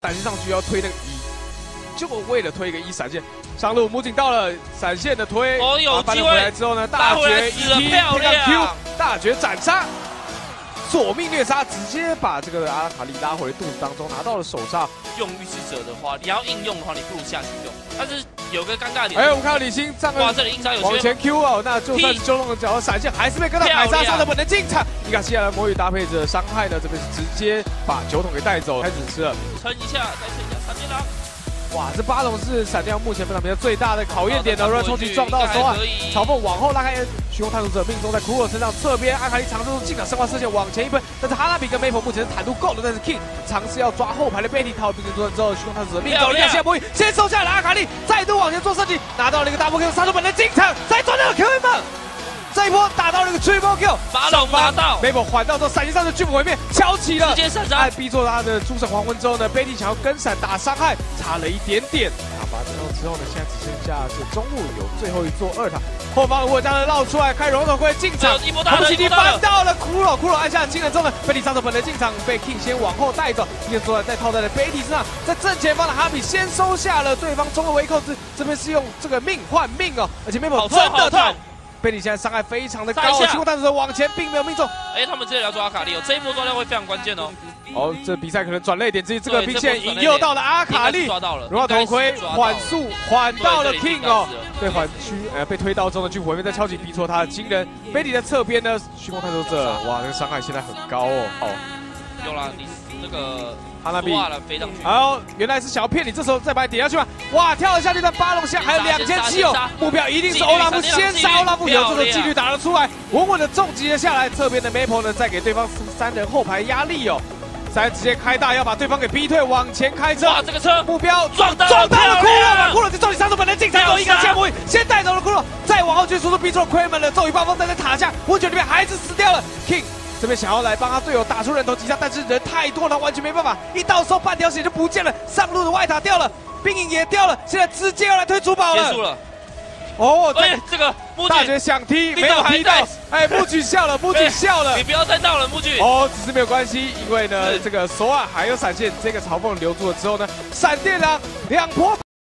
闪现上去要推那个一，就为了推一个一闪现。上路木槿到了，闪现的推， 哦，有机会。 回来之后呢，大绝一踢， 漂亮 Q， 大绝斩杀。 索命虐杀，直接把这个阿拉卡丽拉回肚子当中，拿到了手上。 用预示者的话，你要应用的话，你不如下去用。但是有个尴尬点， 哎，我们看到李欣上哇，这里硬伤有往前 Q 哦，那就算是周龙的脚闪现，还是被跟到凯撒上的本能进场。伊卡西亚的魔语搭配着伤害呢，这边是直接把酒桶给带走，开始吃了。 撑一下，再撑一下，闪电狼。 哇，这巴龙是闪电目前本场比赛最大的考验点了。如果冲击撞到手啊，曹凤往后拉开，虚空探索者命中在库洛身上，侧边阿卡丽尝试进场生化射线往前一奔，但是哈拉比跟梅婆目前是坦度够了，但是 King 尝试要抓后排的贝蒂，逃避并且之后，虚空探索者命中，伊卡西亚魔语先收下来，阿卡丽再度往前做射击，拿到了一个大波 Q， 杀出本能进场，再抓到了 Q 们。 这一波打到了一个 Triple Kill， 巴龙拿到， 梅宝缓到之后，闪现上的巨斧毁灭敲起了， 直接闪杀， 逼做他的诸神黄昏之后呢，贝蒂想要跟闪打伤害，差了一点点。打拔之后呢，现在只剩下是中路有最后一座2塔，后方的沃加呢绕出来开融头盔进场，红旗翻到了骷髅按下惊人之后呢，贝蒂上手本能进场被 King 先往后带走，并且左转再套在了贝蒂身上，在正前方的哈比先收下了对方中路围扣子，这边是用这个命换命哦，而且梅宝真的痛。 贝里现在伤害非常的高，虚空探索者往前并没有命中。 哎，他们这里要抓阿卡丽哦，这一波抓掉会非常关键哦。 哦，这比赛可能转捩点之一，这个兵线引诱到了阿卡丽， 抓到了， 融化头盔，缓速缓到了 King 哦，被缓区被推到中的巨虎面在敲击逼错他的惊人。贝里的侧边呢，虚空探索者，哇，那个伤害现在很高哦。哦， 有啦，你那个。 哈拉比飞上去， 好，原来是想要骗你，这时候再把你点下去吧。哇，跳了下去的巴龙线还有2700哦，目标一定是欧拉夫，先杀欧拉夫，有这个纪律打了出来，稳稳的重击了下来。侧边的 Maple 呢，再给对方3人后排压力哦，3人直接开大，要把对方给逼退，往前开车。 哇，这个车目标撞到了骷髅，把骷髅就照你杀手本能进场，一个剑魔先带走了骷髅，再往后去输出逼出了奎门的咒语暴风，在塔下，温泉里面还是死掉了 King。 这边想要来帮他队友打出人头击杀，但是人太多了，完全没办法。一到手半条血就不见了，上路的外塔掉了，兵营也掉了，现在直接要来推主堡了。 结束了。 哦， 哎，这个大绝想踢，没有踢到。哎，木举笑了，木举笑了。 你不要再闹了，木举。 哦，只是没有关系，因为呢，这个索尔还有闪现，这个嘲讽留住了之后呢，闪电狼2波。